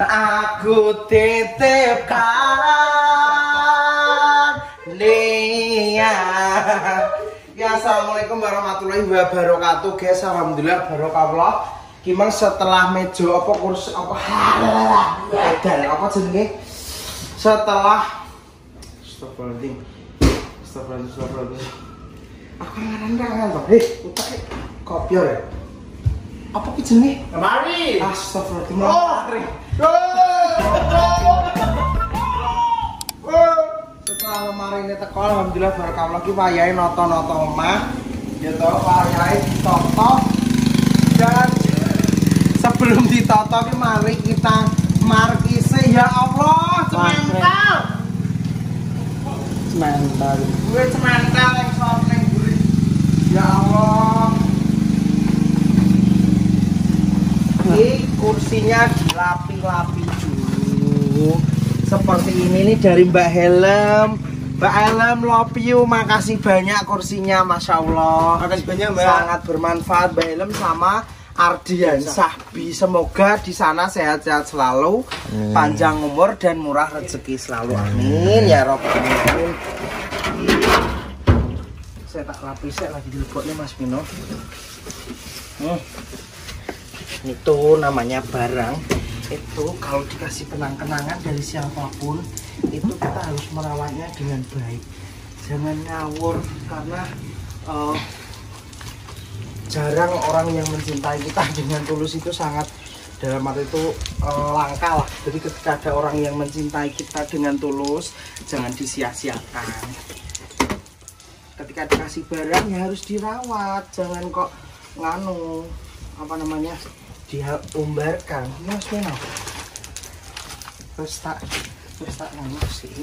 Aku titipkan Nia. Ya, assalamualaikum warahmatullahi wabarakatuh guys. Alhamdulillah barokah. Gimana setelah meja apa kursi apa dan apa jenenge setelah astagfirullahaladzim. Aku ngarang-ngarang toh. Utak kopior ya. Apa ki jenenge? Lemari. Astagfirullahaladzim. Setelah lemari ini teko alhamdulillah barokah lagi wayahe noto-noto omah. Ya toh wayahe ditoto. Dan sebelum ditoto ki mari kita markise ya Allah, cemental. Cemental. Gue cemental yang sop ning mburi. Ya Allah. Ini kursinya dilapi-lapi dulu. Seperti ini nih dari Mbak Helm. Mbak Helm love you, makasih banyak kursinya, Masya Allah. Makasih banyak Mbak. Sangat bermanfaat Mbak Helm sama Ardian Sahbi. Semoga di sana sehat-sehat selalu, panjang umur dan murah rezeki selalu. Amin ya Rabbal alamin. Saya tak lapisnya lagi dileboknya Mas Mino. Itu namanya barang. Itu kalau dikasih kenang-kenangan dari siapapun, itu kita harus merawatnya dengan baik. Jangan ngawur karena jarang orang yang mencintai kita dengan tulus itu sangat dalam arti itu langka lah. Jadi ketika ada orang yang mencintai kita dengan tulus, jangan disia-siakan. Ketika dikasih barang ya harus dirawat, jangan kok nganu apa namanya diumbarkan. Mas Mino terus tak nganu sih.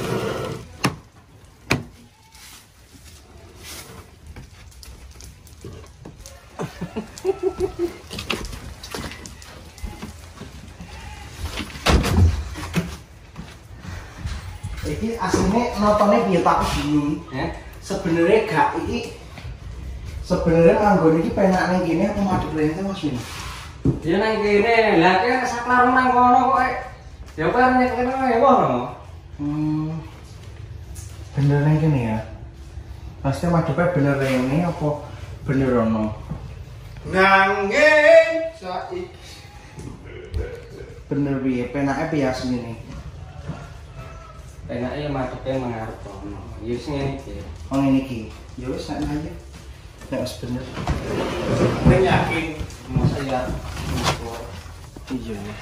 Ini aslinya nontonnya biar tak bingung. Sebenarnya gak ini. Sebenarnya nganggo iki penak ning kene apa madhep rene Mas Mino? Dia nang kene, lah kene saklar nang kono kok. Ya apa nek kene ngono. Bener ning kene ya. Pasti madhepe bener rene apa bener ono? Nanging saiki bener piye penake piye asline? Penake madhepe mangarep kono. Ya wis ngene iki. Oh ngene iki. Ya wis sak aja. Nek wis bener. Nek yakin masa ya. Iya ya.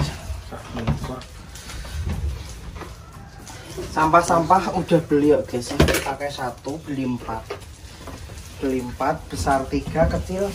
Sampah-sampah udah beli ya guys. Pakai 1 beli 4. Beli 4 besar 3 kecil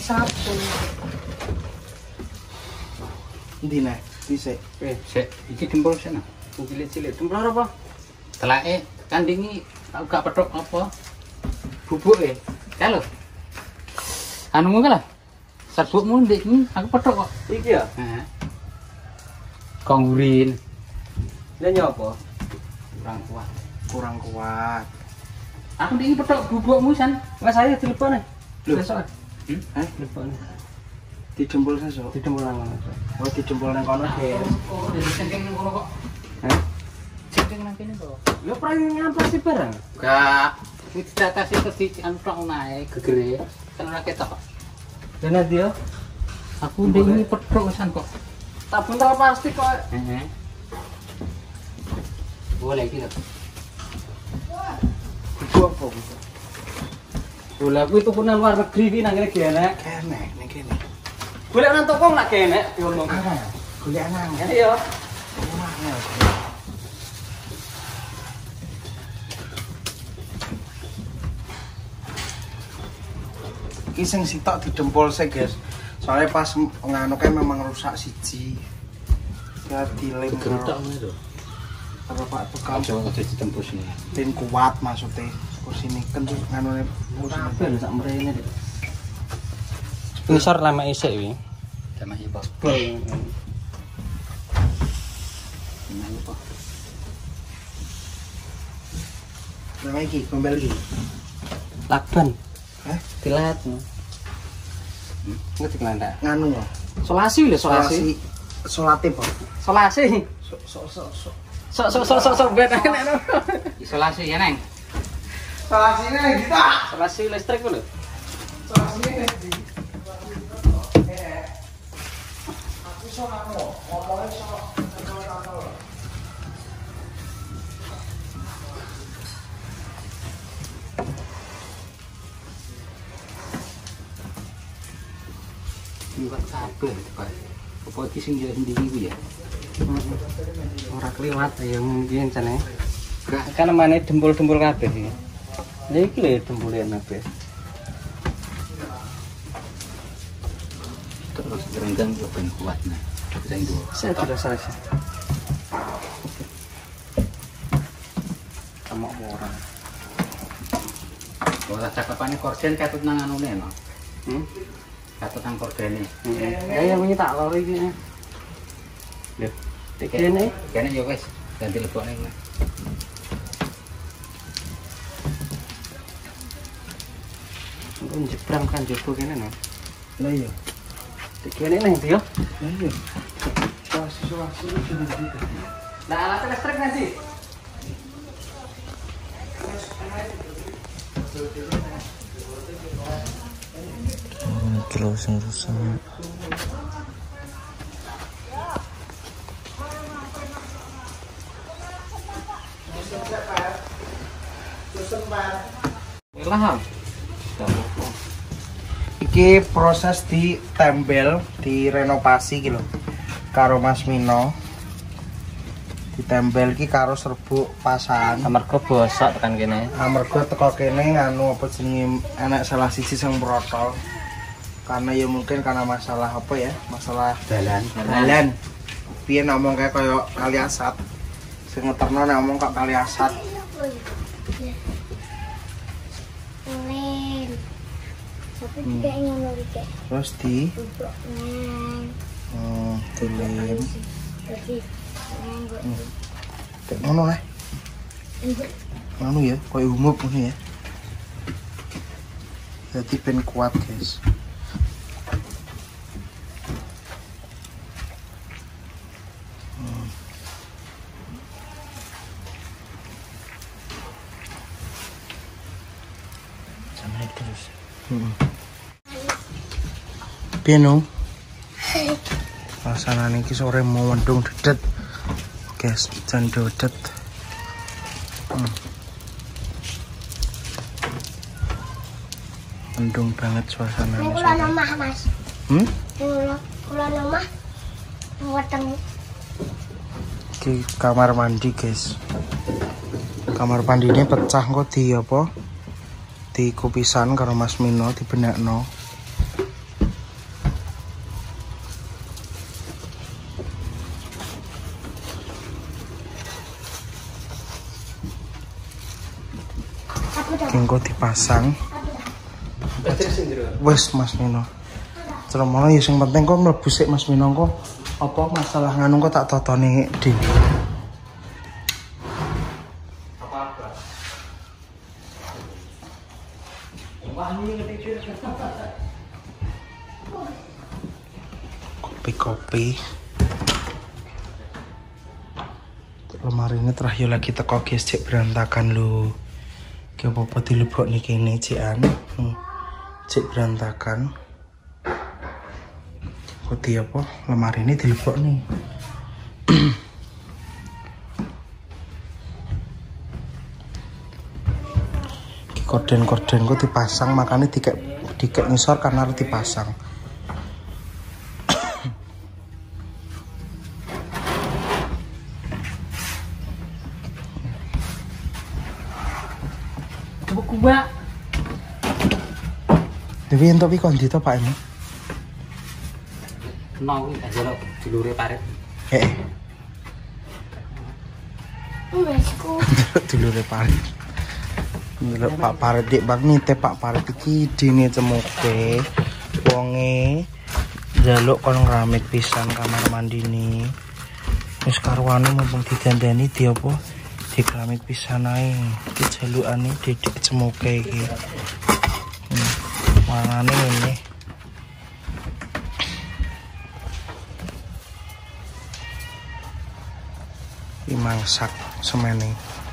1. Ndi nek bisa. Sik, iki dempul sana. Cilik-cilik. Dempul apa? Telake kandingi gak petok apa? Bubuke. Kalau anu ngono lah. Serbukmu ndek iki aku petok kok. Iki ya? Heeh. Konggurin. Lah nyopo? Kurang kuat. Aku ndek iki petok bubukmu san. Wes saya telepon e. Besok. Telepon. Dijempol sesuk. Dijempol nang kono. Oh, dijempol nang kono, Guys. Oh, disengking nang kono kok. Sengking nang kene kok. Lho prangi ngampasi barang? Gak. Wis datasi tadi antok naik gegere. Kan ora ketok. Dan nanti ya, aku udah ini petruk san kok. Tak buntal plastik kok. Boleh gitu. Itu apa bisa? Boleh aku itu pun luar negeri ini nang kene gene. Kene, ning kene. Boleh nang toko nak kene ngomong. Golek nang ya. Iya. Iki sing sitok didempol sih guys. Soalnya pas nganu kan memang rusak siji. Ya dilem Gerutak ngono lho. Apa Pak tukang Coba aja ditembus ini. ben kuat maksudnya. Kursi ini kan nganune Kabel sak mrene. Ngisor lama isik iki. Sama ibu. Nama iki gombel iki. Lakban. Hah? Dilat. Ngerti kelandak. Nganu ya. Solasi lho solasi. Salate, Pak. Isolasi. Sok ben enak. Isolasi ya, Neng. Isolasine ning ndi ta? Isolasi listrik lho. Isolasine ning ndi? Aku iso ngomongnya iso kantor. Iwak kabeh, Pak. Apa iki sing yo ndi iki ya? Ora kliwat ya mungkin jane. Kan mane dempul-dempul kabeh iki. Lha iki lho dempule kabeh. Terus gerenggang yo ben kuatnya. Sing dua. Saya sudah selesai. Kamu orang. Ora cakepane korden katut nang anune no. Katut nang kordene. Ya wingi tak lori iki. Lho, kene yo wis ganti lebokne. Engko njebrang kan jowo kene no. Lah iya. Kene nang ndi yo? Lah iya. Isolasi Nah, alat listrik nanti. Kilo sing rusak. Ilham. Iki proses ditempel, direnovasi gitu karo Mas Mino. Ditempel iki karo serbuk pasan. Amarga bosok tekan kene. Amarga teko kene nganu apa jenenge enek salah siji sing protol. Karena ya mungkin karena masalah apa ya? Masalah dalan. Piye ngomong kayak koyo kali asat. Sing ngeterno nek ngomong kok kali asat. Tapi tidak ingin memberikan. Terus di tulen. Kayak ngono lah. Ngono ya, koyo umup ngono ya. Jadi ben kuat, guys. Sampai terus. Piano. Pasangan iki sore mau mendung dedet. Guys, jan dedet. Mendung banget suasananya. Ini kula nomah, Mas. Kula nomah. Weteng. Iki kamar mandi, guys. Kamar mandi ini pecah kok di apa? Di kupisan karo Mas Mino dibenakno. Kengko dipasang. Wes Mas Mino. Ceromono ya sing penting kok mlebu sik Mas Mino kok apa masalah nganu kok tak totoni dhewe. Kopi. Lemari ini terakhir lagi teko guys, cek berantakan lu. Ki apa dilebok nih kene cikan. Cek berantakan. Koti apa? Lemari ini dilebok nih. Ki korden-korden kok dipasang, makanya dikek ngisor karena harus dipasang. Mbak. Dewi entuk iki kondi to Pak ini? Nong iki jero dulure parit. Wesku. Dulure parit. Ndelok Pak Parit dik bang nite Pak Parit iki dene cemuke wonge njaluk kon ngeramik pisan kamar mandine. Wis karuane mumpung didandani di apa? Di keramik pisan ae. Iki jalukane didik cemuke iki. Warnane ini. Mangsak semene.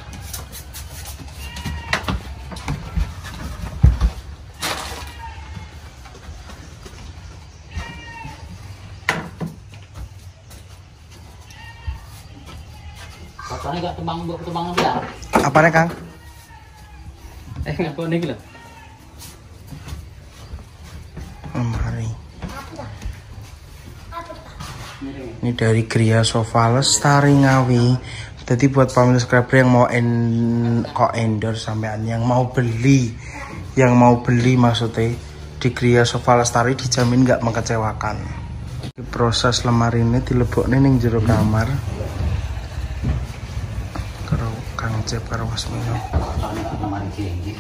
Katanya gak tembang biar. Apane, Kang? Ngapa nih lho? Lemari. Ini dari Gria Sofa Lestari Ngawi. Jadi buat family subscriber yang mau endorse sampean, yang mau beli maksudnya di Gria Sofa Lestari dijamin nggak mengecewakan. Proses lemari ini dilebokne ning jero kamar. Karo Kang Cep karo Wasmino. Lemari gengge.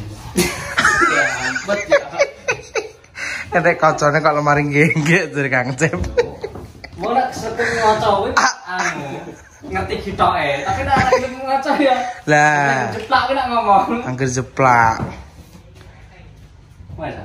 Nek kocone kok lemari gengge dari Kang Cep. Mau nak seteng ngaco kuwi ngerti kitoke, tapi nek lagi ngaco ya. Lah, jeplak kuwi nak ngomong. angger jeplak. Wes.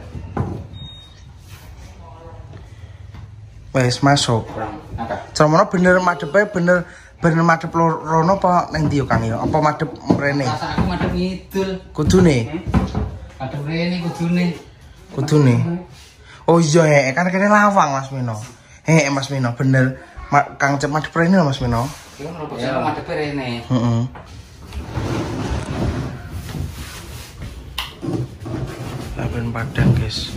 Wes masuk. Ceromono bener madepe bener madep rono apa ning ndi yo Kang yo? Apa madep mrene? Rasa aku madhep ngidul. Kudune. Madhep rene kudune. Kudune. Oh iya kan kene lawang Mas Mino. Mas Mino bener. Kang Cep madep rene lho Mas Mino. Iki ngono kok madhep rene. Heeh. Laben padang, guys.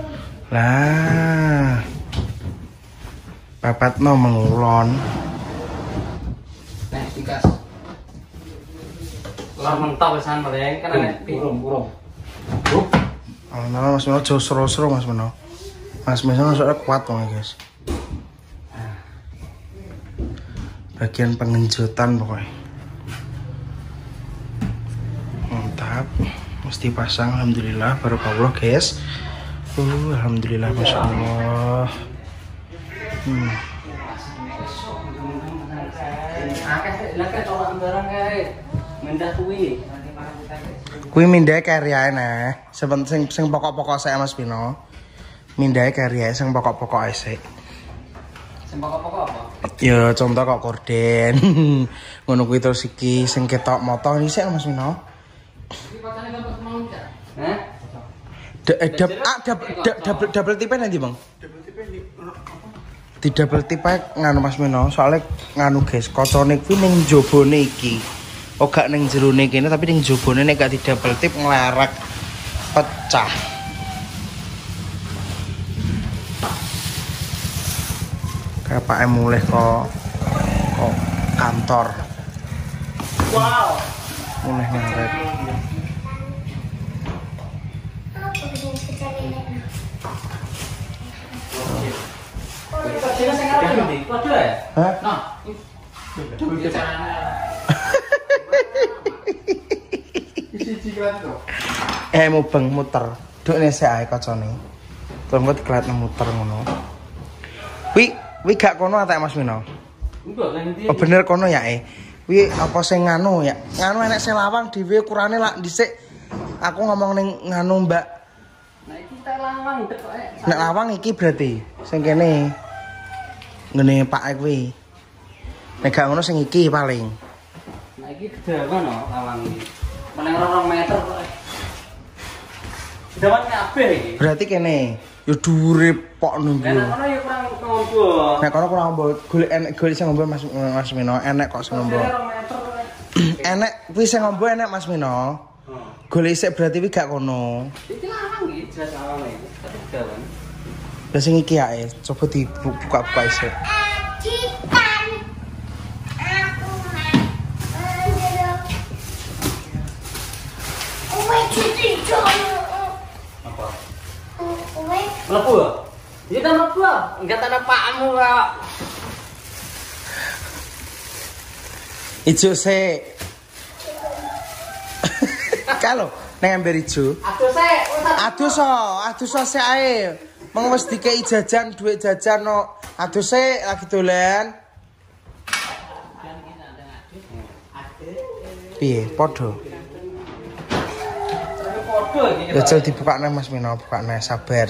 Lah. Papatno mengulon. Nek dikas. Lor mentok pisan paling kan nek burung. Mas Mino jauh seru-seru Mas Mino. Mas Mino soalnya kuat banget guys. Bagian pengenjutan pokoknya. Mantap. Mesti pasang alhamdulillah barokallah guys. Alhamdulillah masya Allah. Kuwi mindhae karyae nah. Sing pokok-pokok saya Mas Pino. Mindhae karyae sing pokok-pokok sik. Sing pokok-pokok apa? Ya contoh kok korden. Ngono kuwi terus iki sing ketok motor iki sik Mas Pino. Iki pacane dapat mau enggak? Double tipe nanti Bang? Di double tipe nganu Mas Mino, soalnya nganu guys, kocone kuwi ning jobone iki. Oh gak ning jerone kene tapi ning jobone nek gak di double tip nglerek pecah. Kapake mulih kok kantor. Wow. Mulih ngarep. Hah? Nah. Mubeng muter. Dukne sik ae kocone. Tunggu diklatne muter ngono. Wi gak kono atek Mas Mino. Oh bener kono ya Wi apa sing nganu ya? Nganu enek sing lawang dhewe ukurane lak dhisik. Aku ngomong ning nganu Mbak. Nah iki tak lawang ndek kok. Nek lawang iki berarti sing kene. Ngene Pak kuwi. Nek gak ngono sing iki paling. Nah iki gede ngono lawang iki. Meneng 2 meter kok. Dapat kabeh iki. Berarti kene yo dhuwure pok nunggu. Nek kono ya kurang ngombo. Nek kono kurang ngombo, golek sing ngombo Mas Mino, enek kok sing ngombo. 2 meter. Enek kuwi sing ngombo enek Mas Mino. Golek sik berarti wi gak kono. Iki lawang iki jelas lawang iki. Tapi dalan. Lah sing iki ae, coba dibuka-buka isik. Apa? Mlebu ya? Iya kan mlebu. Enggak tanda pakmu kok. Ijo sik. Kalau nang ember ijo. Aduh so sik ae. Mong wis dikei jajan, duit jajan no. Aduh sik lagi dolan. Piye, padha. Jajal dibukane Mas Mino, bukane sabar.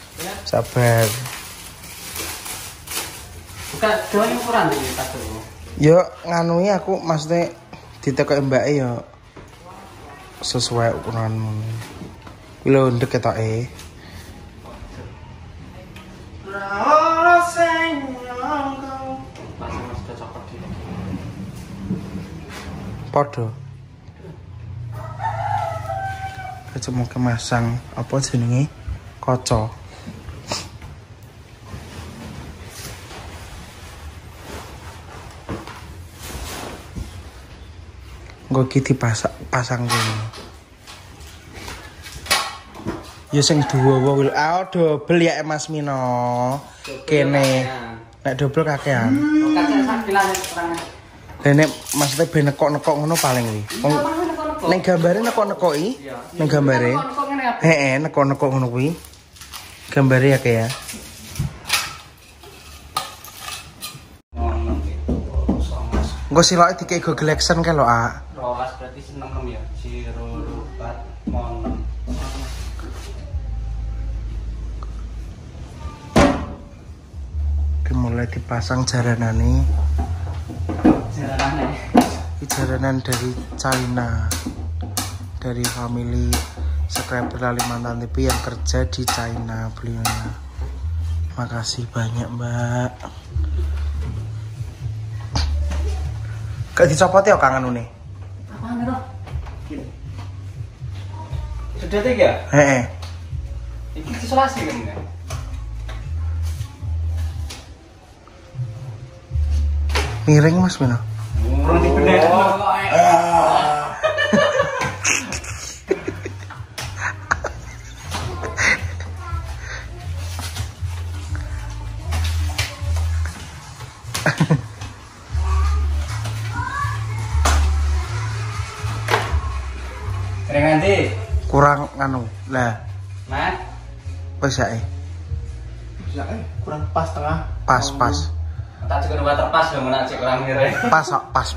Buka doang ukuran iki tas. Yo nganui aku maksudnya ditekoki mbake yo sesuai ukuranmu. Kuwi lho ndek ketoke. Podo. Kecemu kemasang apa jenenge? Kaca. Nggo iki dipasang kene. Ya sing duwa wil double ya Mas Mino. Kene. Nek double kakean. Kaca sakilan terang. Nek maksudnya ben nekok-nekok ngono paling kuwi. Ning gambare nekok-nekoki. Ning gambare. Heeh, nekok-nekok ngono kuwi. Gambare ya kayak. Engko siloke dikek go Galaxon kae lho, A. Rolas berarti 6 ya. 0 4 mon. Mulai dipasang jaranane. Jaranan dari China, dari family subscriber Kalimantan TV yang kerja di China beliaunya. Makasih banyak Mbak. Gak dicopot ya kangen ini? Apaan itu? Sudah 3? Heeh. Ini isolasi kan ya? Miring Mas Mino. Kurang dibenek. Nanti Kurang anu. Lah. Nah. Wis ae. Kurang pas tengah. Pas. Tak juga udah terpas dong nak cek orang mirip. Pas.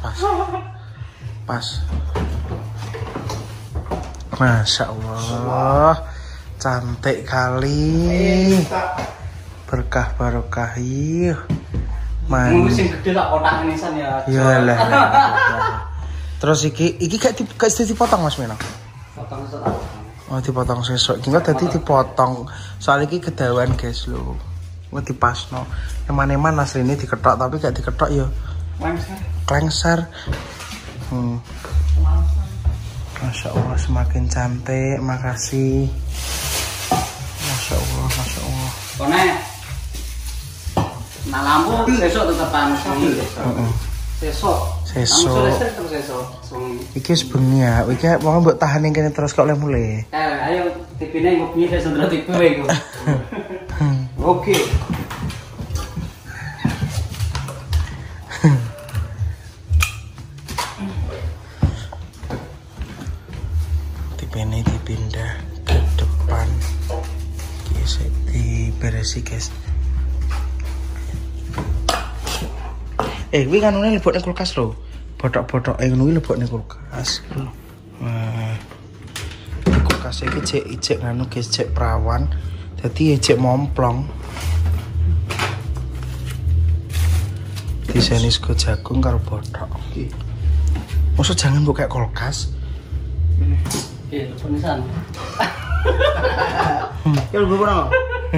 Masya Allah. Cantik kali. Berkah barokah iya. Ngurusin gede lah otak nisan ya. Iyalah. Terus iki gak dipotong Mas Mino. Potong setelah. Oh dipotong sesuk. Iki tadi dipotong. Soal iki kedawan guys lho. Nggak dipasno. Eman-eman asline diketok tapi gak diketok ya. Klengser. Masya Allah semakin cantik. Makasih. Masya Allah. Kone. Nah lampu sesuk tetep panas. Sesuk. Iki sebengi ya. Iki mau mbok tahan yang kene terus kok oleh mulai. Ayo tipine mbok piye sendra tipe iku. Oke. Tipene dipindah ke depan. Gesek diberesi guys. Kuwi kanune lebokne kulkas lho. Botok-botok ngono kuwi lebokne kulkas. Nah. Kulkas iki ijek nganu guys, cek perawan. Dadi ijek momplong. Disenis go jagung karo botok. Maksud jangan buka kulkas. Iya, penisan. Ya lu berapa?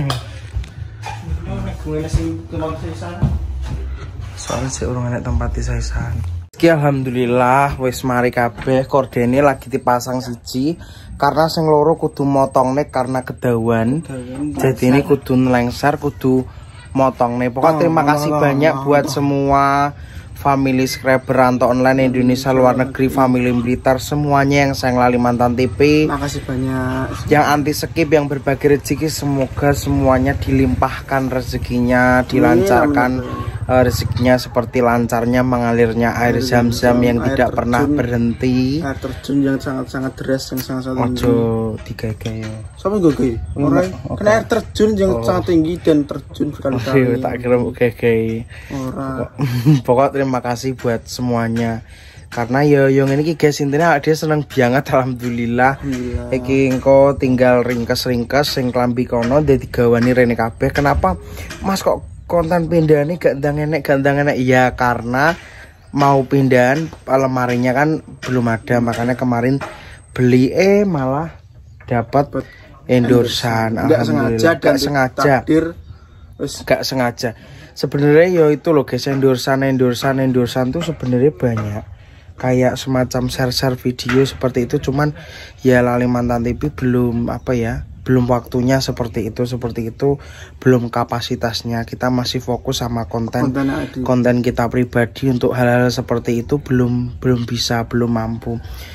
Gue nasi kembang sesan. Soalnya sih urung enek tempat disaisan. Iki alhamdulillah wis mari kabeh, kordene lagi dipasang siji karena sing loro kudu motongne karena kedawan. Jadi ini kudu lengser, kudu motongne. Pokoknya terima kasih banyak buat semua family subscriber Rantau Online Indonesia luar negeri, family Blitar, semuanya yang sayang Kalimantan TV. Makasih banyak. Yang anti skip, yang berbagi rezeki, semoga semuanya dilimpahkan rezekinya, dilancarkan rezekinya seperti lancarnya mengalirnya air zam-zam yang tidak pernah berhenti. Air terjun yang sangat-sangat deras, yang sangat-sangat tinggi. Ojo digege. Sampai gue orang kena air terjun yang sangat tinggi dan terjun berkali-kali. Tak kira gege. Orang. Pokok terima kasih buat semuanya. Karena yang ini guys intinya dia seneng banget alhamdulillah. Iki engko tinggal ringkes-ringkes sing klambi kono dadi gawani rene kabeh. Kenapa Mas kok konten pindah nih gandang enek ya karena mau pindahan lemarinya kan belum ada, makanya kemarin beli malah dapat endorsan. Alhamdulillah. Gak sengaja. Gak sengaja. Sebenarnya ya itu loh guys, endorsan tuh sebenarnya banyak. Kayak semacam share video seperti itu, cuman ya Lalimantan TV belum belum waktunya seperti itu, belum kapasitasnya. Kita masih fokus sama konten kita pribadi. Untuk hal-hal seperti itu belum bisa, belum mampu.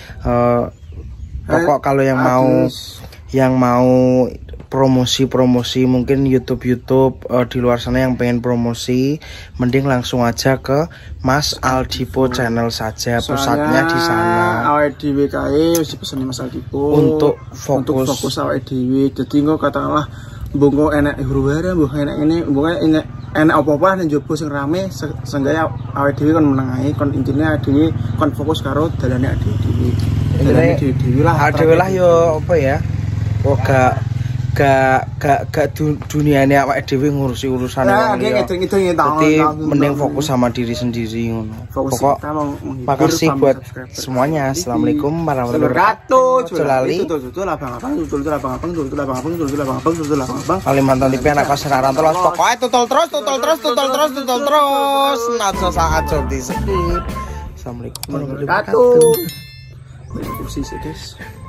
Pokok kalau yang mau promosi mungkin YouTube di luar sana yang pengen promosi, mending langsung aja ke Mas Aldipo channel saja, pusatnya di sana. Awake dhewe kae wis dipesen Mas Aldipo untuk fokus awake dhewe. Dadi engko katakanlah mbok enek huru-hara, mbok enek ini, mbok enek apa-apa nang jowo sing rame, seenggaknya awake dhewe kon meneng ae, kon intine dhewe kon fokus karo dalane dhewe. Dalane dhewe lah yo apa ya? Oh gak duniane awake dhewe ngurusi urusane wong liya. Jadi mending fokus sama diri sendiri ngono. Pokok makasih buat semuanya. Assalamualaikum warahmatullahi wabarakatuh. Kalimantan TV anak pasar rantau pokoknya tutul terus naso saat di skip. Assalamualaikum warahmatullahi wabarakatuh. Kursi sih guys.